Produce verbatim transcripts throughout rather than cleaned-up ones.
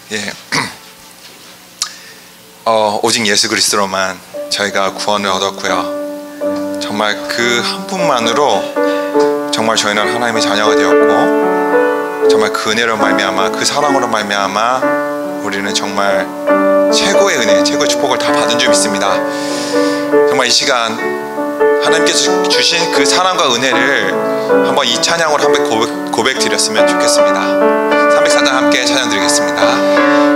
예, 어, 오직 예수 그리스도로만 저희가 구원을 얻었고요. 정말 그 한 분만으로 정말 저희는 하나님의 자녀가 되었고, 정말 그 은혜로 말미암아, 그 사랑으로 말미암아 우리는 정말 최고의 은혜, 최고의 축복을 다 받은 줄 믿습니다. 정말 이 시간 하나님께서 주신 그 사랑과 은혜를 한번 이 찬양으로 한번 고백, 고백 드렸으면 좋겠습니다. 삼백사 장 함께 찬양 드리겠습니다.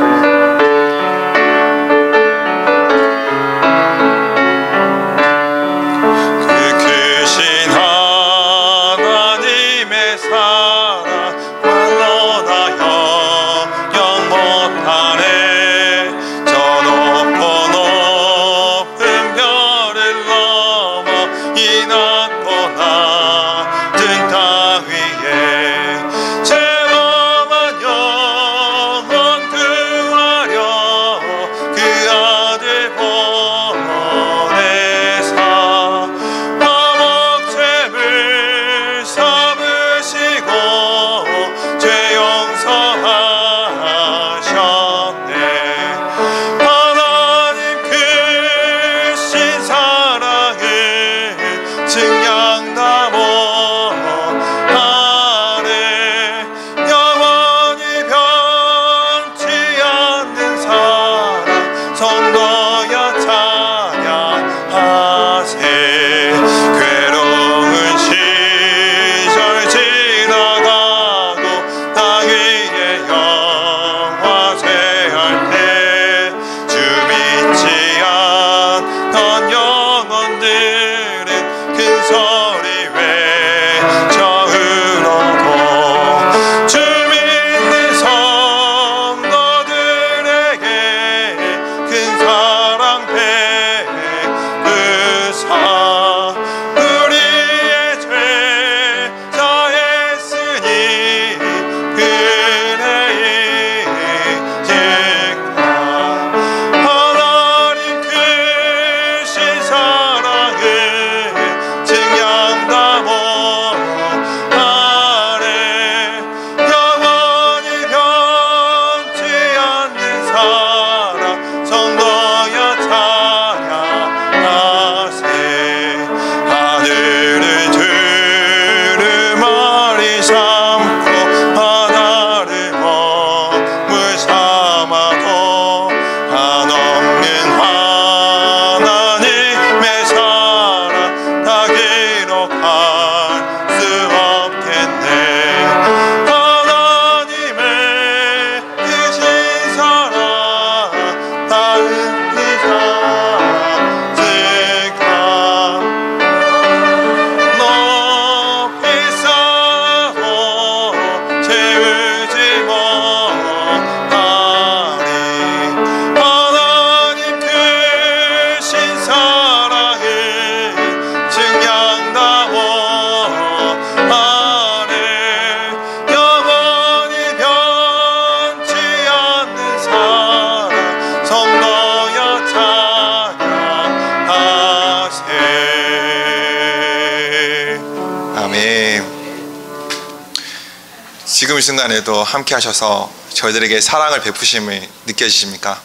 지금 이 순간에도 함께 하셔서 저희들에게 사랑을 베푸심을 느껴지십니까?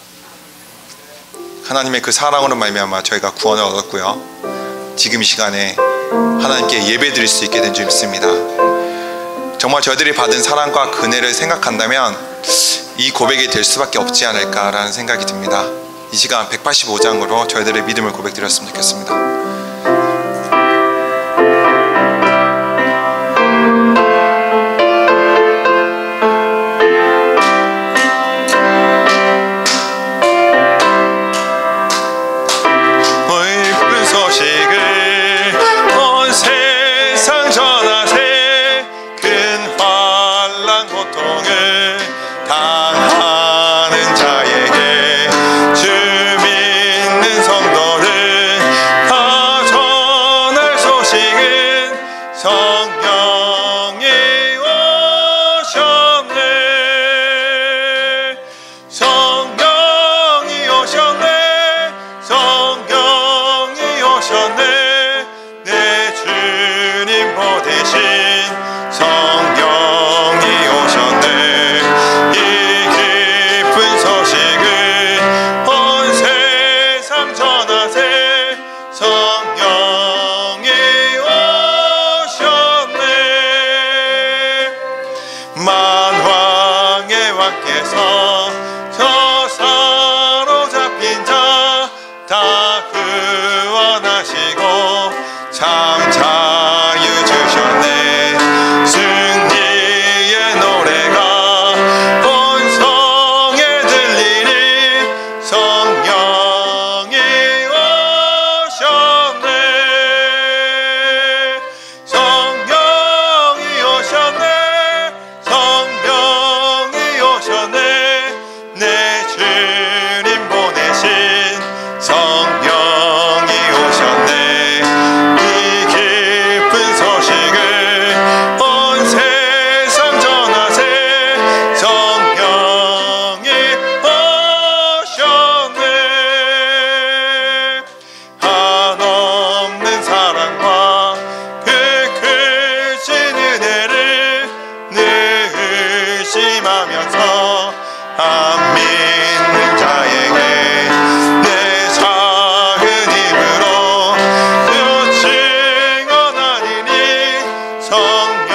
하나님의 그 사랑으로 말미암아 저희가 구원을 얻었고요, 지금 이 시간에 하나님께 예배 드릴 수 있게 된 줄 믿습니다. 정말 저희들이 받은 사랑과 은혜를 생각한다면 이 고백이 될 수밖에 없지 않을까라는 생각이 듭니다. 이 시간 백팔십오 장으로 저희들의 믿음을 고백 드렸으면 좋겠습니다. 당하는 자에게 주 믿는 성도들 다 하나님께서 저 사로잡힌 자 다 구원하시고 참 자유 주셨네. 승리의 노래가 온 성에 들리니 성령이 오셨네. 성령이 오셨네. 성령이 오셨네. 내 주님 보내신 성령이 오셨네. 이 깊은 소식을 온 세상 전하세. 성령이 오셨네. 한없는 사랑과 그 크신 은혜를 늘 의심하면서 안 믿는 자에게 내 작은 힘으로 또 증언하리니 성령